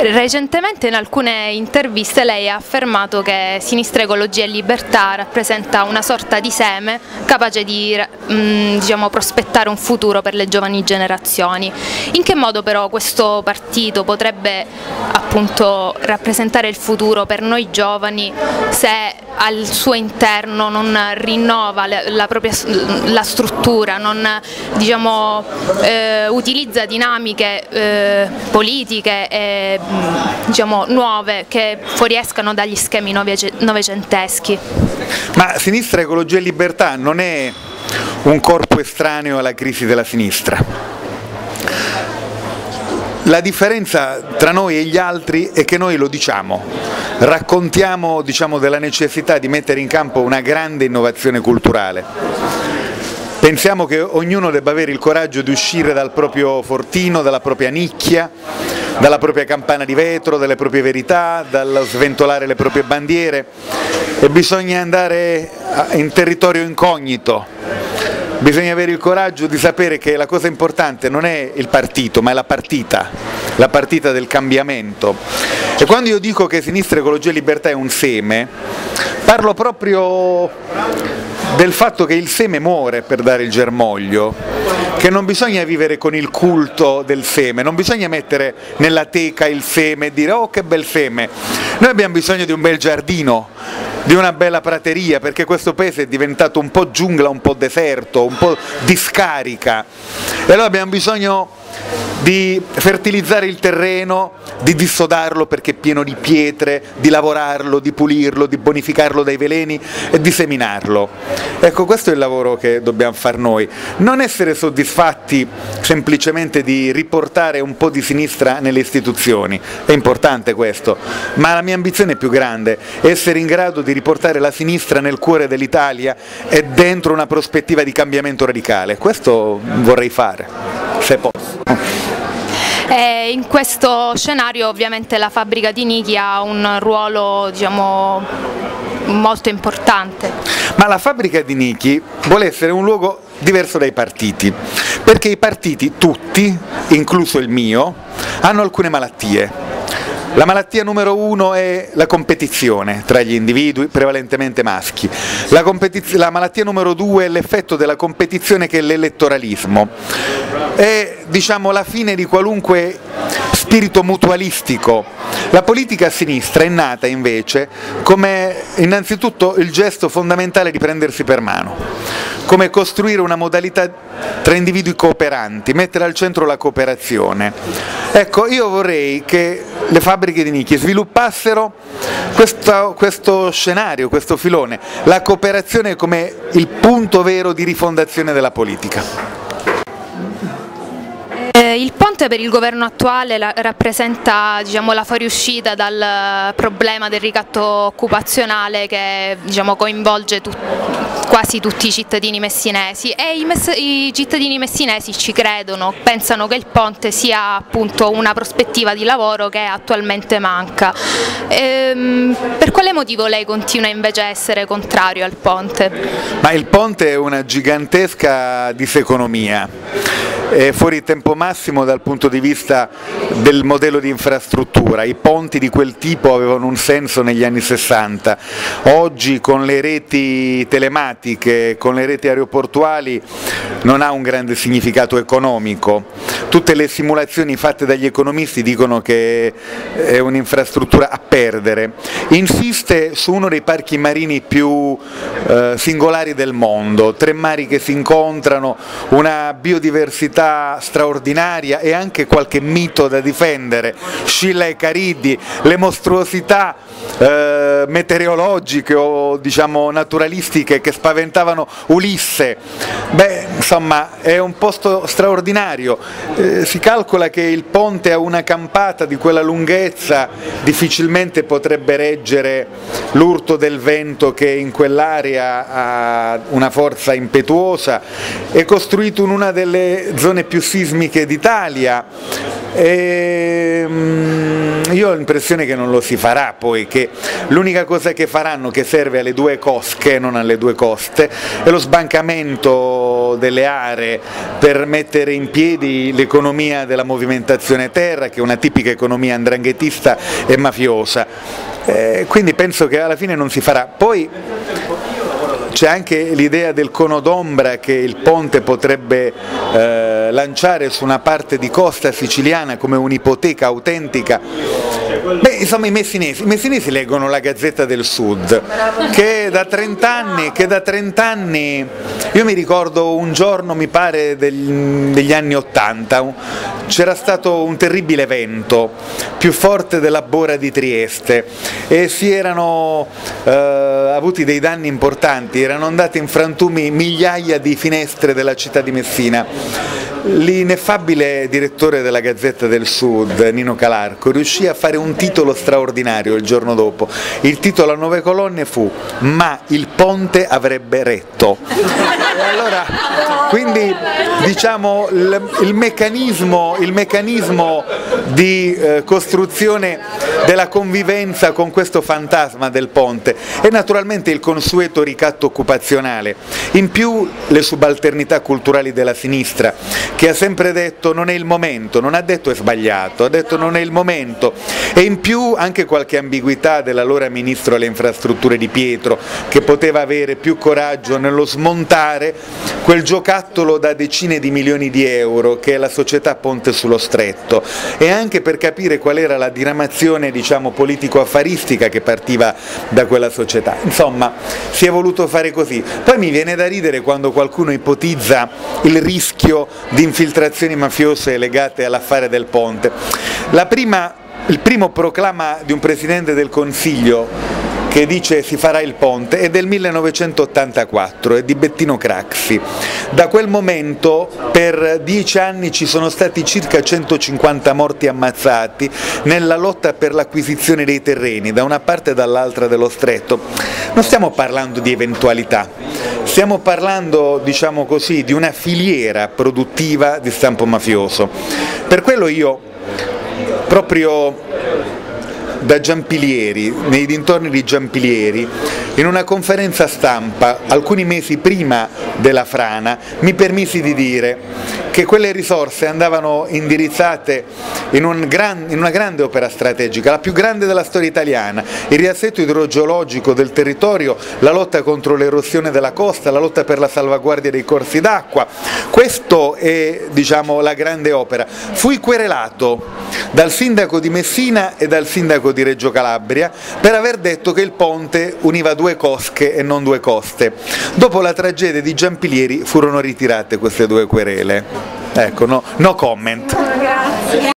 Recentemente in alcune interviste lei ha affermato che Sinistra Ecologia e Libertà rappresenta una sorta di seme capace di prospettare un futuro per le giovani generazioni. In che modo però questo partito potrebbe appunto rappresentare il futuro per noi giovani se al suo interno non rinnova la struttura, non utilizza dinamiche politiche e nuove che fuoriescano dagli schemi novecenteschi? Ma Sinistra Ecologia e Libertà non è un corpo estraneo alla crisi della sinistra. La differenza tra noi e gli altri è che noi lo diciamo, raccontiamo della necessità di mettere in campo una grande innovazione culturale. Pensiamo che ognuno debba avere il coraggio di uscire dal proprio fortino, dalla propria nicchia, dalla propria campana di vetro, dalle proprie verità, dallo sventolare le proprie bandiere, e bisogna andare in territorio incognito. Bisogna avere il coraggio di sapere che la cosa importante non è il partito, ma è la partita del cambiamento. E quando io dico che Sinistra Ecologia e Libertà è un seme, parlo proprio del fatto che il seme muore per dare il germoglio, che non bisogna vivere con il culto del seme, non bisogna mettere nella teca il seme e dire oh che bel seme. Noi abbiamo bisogno di un bel giardino, di una bella prateria, perché questo paese è diventato un po' giungla, un po' deserto, un po' discarica, e allora abbiamo bisogno di fertilizzare il terreno, di dissodarlo perché è pieno di pietre, di lavorarlo, di pulirlo, di bonificarlo dai veleni e di seminarlo. Ecco, questo è il lavoro che dobbiamo fare noi, non essere soddisfatti semplicemente di riportare un po' di sinistra nelle istituzioni, è importante questo, ma la mia ambizione è più grande, essere in grado di riportare la sinistra nel cuore dell'Italia e dentro una prospettiva di cambiamento radicale. Questo vorrei fare, se posso. In questo scenario ovviamente la fabbrica di Nichi ha un ruolo molto importante. Ma la fabbrica di Nichi vuole essere un luogo diverso dai partiti, perché i partiti tutti, incluso il mio, hanno alcune malattie. La malattia numero uno è la competizione tra gli individui, prevalentemente maschi. La malattia numero due è l'effetto della competizione, che è l'elettoralismo. È la fine di qualunque spirito mutualistico. La politica a sinistra è nata invece come innanzitutto il gesto fondamentale di prendersi per mano, come costruire una modalità tra individui cooperanti, mettere al centro la cooperazione. Ecco, io vorrei che le fabbriche di Nichi sviluppassero questo scenario, questo filone, la cooperazione come il punto vero di rifondazione della politica. Il ponte per il governo attuale rappresenta la fuoriuscita dal problema del ricatto occupazionale che coinvolge quasi tutti i cittadini messinesi, e i cittadini messinesi ci credono, pensano che il ponte sia appunto una prospettiva di lavoro che attualmente manca. Per quale motivo lei continua invece a essere contrario al ponte? Ma il ponte è una gigantesca diseconomia. È fuori tempo massimo dal punto di vista del modello di infrastruttura. I ponti di quel tipo avevano un senso negli anni 60, oggi con le reti telematiche, con le reti aeroportuali non ha un grande significato economico. Tutte le simulazioni fatte dagli economisti dicono che è un'infrastruttura a perdere. Insiste su uno dei parchi marini più singolari del mondo, 3 mari che si incontrano, una biodiversità straordinaria e anche qualche mito da difendere, Scilla e Cariddi, le mostruosità meteorologiche o naturalistiche che spaventavano Ulisse. Beh, insomma, è un posto straordinario. Si calcola che il ponte a una campata di quella lunghezza difficilmente potrebbe reggere l'urto del vento, che in quell'area ha una forza impetuosa, è costruito in una delle zone più sismiche d'Italia. Io ho l'impressione che non lo si farà poi, che l'unica cosa che faranno che serve alle due cosche, non alle due coste, è lo sbancamento delle aree per mettere in piedi l'economia della movimentazione terra, che è una tipica economia 'ndranghetista e mafiosa, quindi penso che alla fine non si farà. Poi c'è anche l'idea del cono d'ombra che il ponte potrebbe lanciare su una parte di costa siciliana come un'ipoteca autentica. Beh, insomma, i messinesi leggono la Gazzetta del Sud, che da 30 anni, io mi ricordo un giorno, mi pare degli anni '80, c'era stato un terribile vento, più forte della Bora di Trieste, e si erano avuti dei danni importanti, erano andate in frantumi migliaia di finestre della città di Messina. L'ineffabile direttore della Gazzetta del Sud, Nino Calarco, riuscì a fare un titolo straordinario il giorno dopo. Il titolo a 9 colonne fu "Ma il ponte avrebbe retto". E allora, quindi diciamo il meccanismo di costruzione della convivenza con questo fantasma del ponte e naturalmente il consueto ricatto occupazionale, in più le subalternità culturali della sinistra, che ha sempre detto non è il momento, non ha detto è sbagliato, ha detto non è il momento, e in più anche qualche ambiguità dell'allora ministro alle infrastrutture Di Pietro, che poteva avere più coraggio nello smontare quel giocattolo da decine di milioni di euro che è la società Ponte sullo Stretto, e anche per capire qual era la diramazione, diciamo, politico-affaristica che partiva da quella società. Insomma, si è voluto fare così. Poi mi viene da ridere quando qualcuno ipotizza il rischio di infiltrazioni mafiose legate all'affare del ponte. Il primo proclama di un Presidente del Consiglio che dice si farà il ponte è del 1984, è di Bettino Craxi. Da quel momento per 10 anni ci sono stati circa 150 morti ammazzati nella lotta per l'acquisizione dei terreni da una parte e dall'altra dello stretto. Non stiamo parlando di eventualità, stiamo parlando, diciamo così, di una filiera produttiva di stampo mafioso. Per quello io, proprio da Giampilieri, nei dintorni di Giampilieri, in una conferenza stampa alcuni mesi prima della frana, mi permisi di dire che quelle risorse andavano indirizzate in una grande opera strategica, la più grande della storia italiana, il riassetto idrogeologico del territorio, la lotta contro l'erosione della costa, la lotta per la salvaguardia dei corsi d'acqua. Questo è, diciamo, la grande opera. Fui querelato dal sindaco di Messina e dal sindaco di Reggio Calabria per aver detto che il ponte univa due cosche e non due coste. Dopo la tragedia di Giampilieri furono ritirate queste due querele. Ecco, no comment.